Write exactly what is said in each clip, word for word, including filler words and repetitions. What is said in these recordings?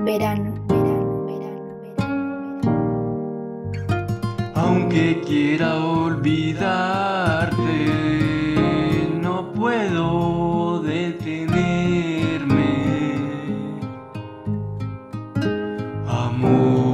verano, verano, verano, verano, verano. Aunque quiera olvidarte, no puedo detenerme. Amor.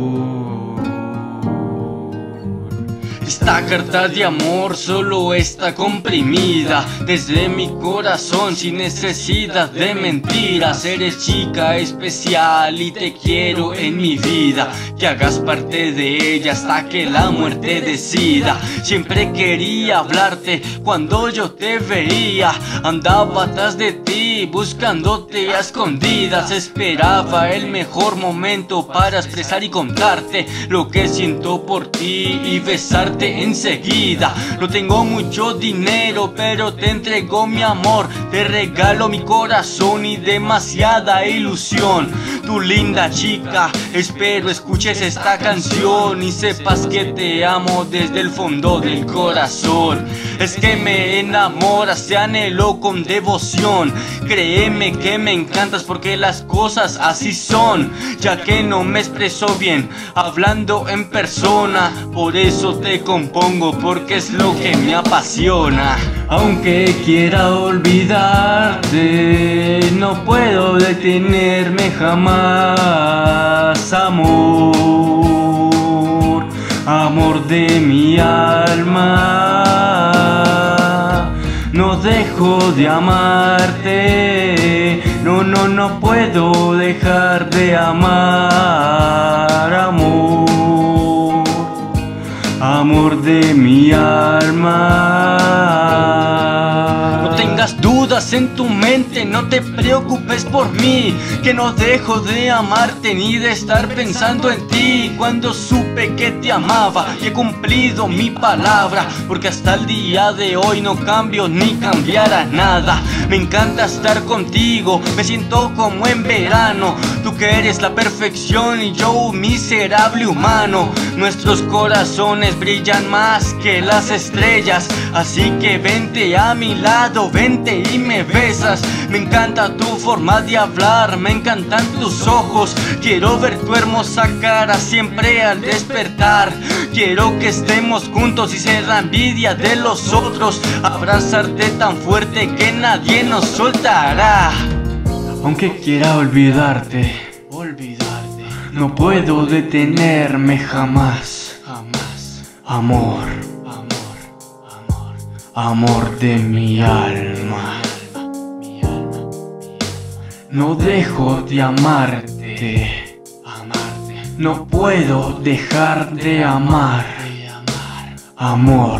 Esta carta de amor solo está comprimida desde mi corazón sin necesidad de mentiras. Eres chica especial y te quiero en mi vida, que hagas parte de ella hasta que la muerte decida. Siempre quería hablarte cuando yo te veía, andaba atrás de ti buscándote a escondidas. Esperaba el mejor momento para expresar y contarte lo que siento por ti y besarte enseguida. No tengo mucho dinero, pero te entrego mi amor, te regalo mi corazón y demasiada ilusión. Tu linda chica, espero escuches esta canción y sepas que te amo desde el fondo del corazón. Es que me enamoras, te anhelo con devoción. Créeme que me encantas porque las cosas así son, ya que no me expreso bien hablando en persona. Por eso te compongo, porque es lo que me apasiona. Aunque quiera olvidarte, no puedo detenerme jamás. Amor, amor de mi alma, no dejo de amarte. No, no, no puedo dejar de amar. Amor, amor de mi alma. No tengas dudas en tu mente, no te preocupes por mí, que no dejo de amarte ni de estar pensando en ti. Cuando supe que te amaba y he cumplido mi palabra, porque hasta el día de hoy no cambio ni cambiará nada. Me encanta estar contigo, me siento como en verano. Tú que eres la perfección y yo un miserable humano. Nuestros corazones brillan más que las estrellas, así que vente a mi lado, vente y me besas. Me encanta tu forma de hablar, me encantan tus ojos. Quiero ver tu hermosa cara siempre al despertar. Quiero que estemos juntos y ser la envidia de los otros, abrazarte tan fuerte que nadie nos soltará. Aunque quiera olvidarte, olvidarte, no puedo detenerme jamás, jamás. Amor, amor, amor, amor de mi alma, mi alma, no dejo de amarte, amarte, no puedo dejar de amar, amor,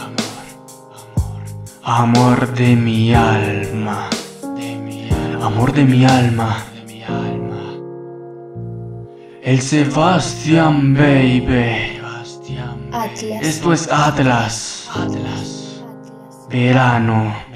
amor de mi alma, amor de mi alma, el Sebastián baby. Atlas. Esto es Atlas, Atlas, verano.